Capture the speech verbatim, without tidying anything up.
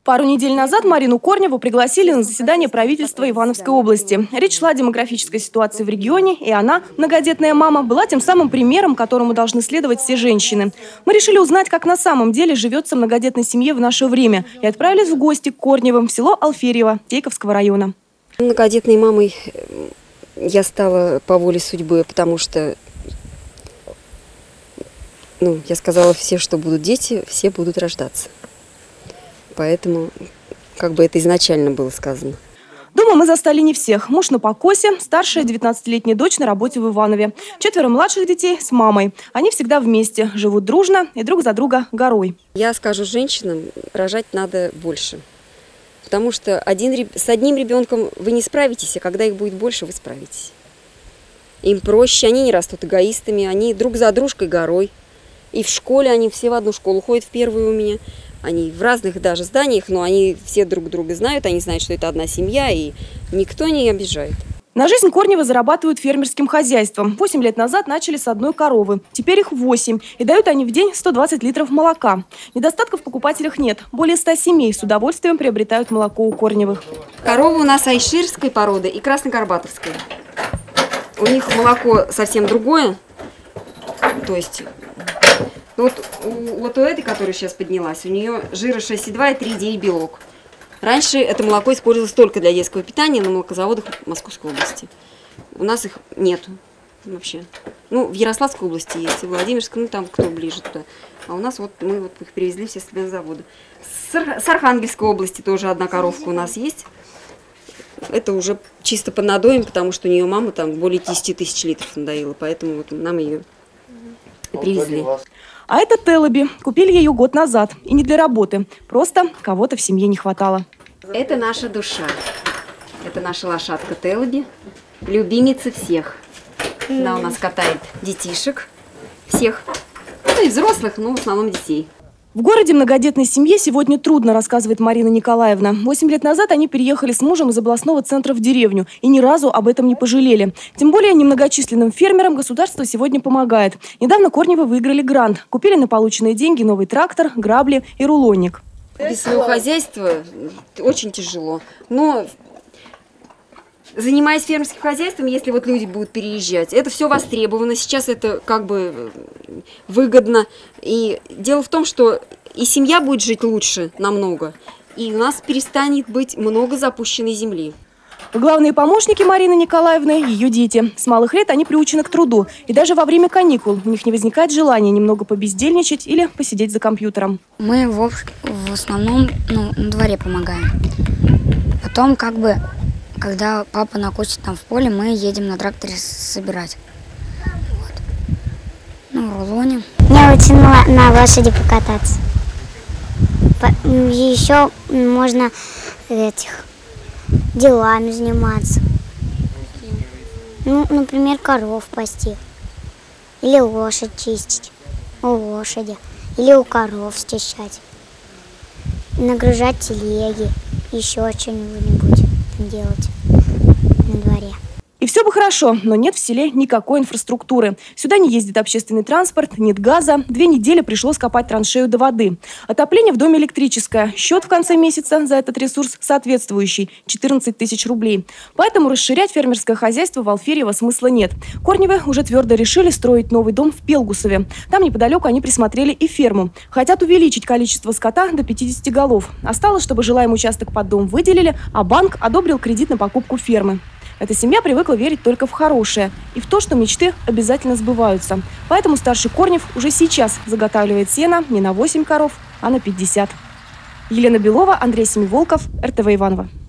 Пару недель назад Марину Корневу пригласили на заседание правительства Ивановской области. Речь шла о демографической ситуации в регионе, и она, многодетная мама, была тем самым примером, которому должны следовать все женщины. Мы решили узнать, как на самом деле живется многодетной семье в наше время, и отправились в гости к Корневым в село Алферьево Тейковского района. Многодетной мамой я стала по воле судьбы, потому что, ну, я сказала все, что будут дети, все будут рождаться. Поэтому, как бы это изначально было сказано. Дома мы застали не всех. Муж на покосе, старшая девятнадцатилетняя дочь на работе в Иванове. Четверо младших детей с мамой. Они всегда вместе, живут дружно и друг за друга горой. Я скажу женщинам, рожать надо больше. Потому что один, с одним ребенком вы не справитесь, а когда их будет больше, вы справитесь. Им проще, они не растут эгоистами, они друг за дружкой горой. И в школе они все в одну школу ходят, в первую у меня. Они в разных даже зданиях, но они все друг друга знают, они знают, что это одна семья, и никто не обижает. На жизнь Корневы зарабатывают фермерским хозяйством. Восемь лет назад начали с одной коровы. Теперь их восемь. И дают они в день сто двадцать литров молока. Недостатков в покупателях нет. Более ста семей с удовольствием приобретают молоко у Корневых. Коровы у нас айширской породы и красногорбатовской. У них молоко совсем другое. То есть... Вот у, вот у этой, которая сейчас поднялась, у нее жира шесть и два и три и девять белок. Раньше это молоко использовалось только для детского питания на молокозаводах Московской области. У нас их нету вообще. Ну, в Ярославской области есть, в Владимирской, ну там кто ближе туда. А у нас вот мы вот их привезли все с завода. С, с Архангельской области тоже одна коровка у нас есть. Это уже чисто под надоем, потому что у нее мама там более десяти тысяч литров надоила, поэтому вот нам ее привезли. А это Телеби. Купили ее год назад. И не для работы. Просто кого-то в семье не хватало. Это наша душа. Это наша лошадка Телеби. Любимица всех. Она у нас катает детишек. Всех. Ну и взрослых, но в основном детей. В городе многодетной семье сегодня трудно, рассказывает Марина Николаевна. Восемь лет назад они переехали с мужем из областного центра в деревню и ни разу об этом не пожалели. Тем более немногочисленным фермерам государство сегодня помогает. Недавно Корневы выиграли грант. Купили на полученные деньги новый трактор, грабли и рулонник. Без своего хозяйства очень тяжело. Но занимаясь фермерским хозяйством, если вот люди будут переезжать, это все востребовано. Сейчас это как бы выгодно. И дело в том, что и семья будет жить лучше намного, и у нас перестанет быть много запущенной земли. Главные помощники Марины Николаевны – ее дети. С малых лет они приучены к труду. И даже во время каникул у них не возникает желания немного побездельничать или посидеть за компьютером. Мы в, в основном ну, на дворе помогаем. Потом как бы... Когда папа накосит там в поле, мы едем на тракторе собирать. Вот. Ну, рулоне. Мне очень на, на лошади покататься. По, еще можно этих делами заниматься. Ну, например, коров пасти. Или лошадь чистить у лошади. Или у коров счищать. Нагружать телеги. Еще что-нибудь делать на дворе. И все бы хорошо, но нет в селе никакой инфраструктуры. Сюда не ездит общественный транспорт, нет газа. Две недели пришлось копать траншею до воды. Отопление в доме электрическое. Счет в конце месяца за этот ресурс соответствующий – четырнадцать тысяч рублей. Поэтому расширять фермерское хозяйство в Алферьево смысла нет. Корневы уже твердо решили строить новый дом в Пелгусове. Там неподалеку они присмотрели и ферму. Хотят увеличить количество скота до пятидесяти голов. Осталось, чтобы желаемый участок под дом выделили, а банк одобрил кредит на покупку фермы. Эта семья привыкла верить только в хорошее и в то, что мечты обязательно сбываются. Поэтому старший Корнев уже сейчас заготавливает сено не на восемь коров, а на пятьдесят. Елена Белова, Андрей Семиволков, эр тэ вэ Иваново.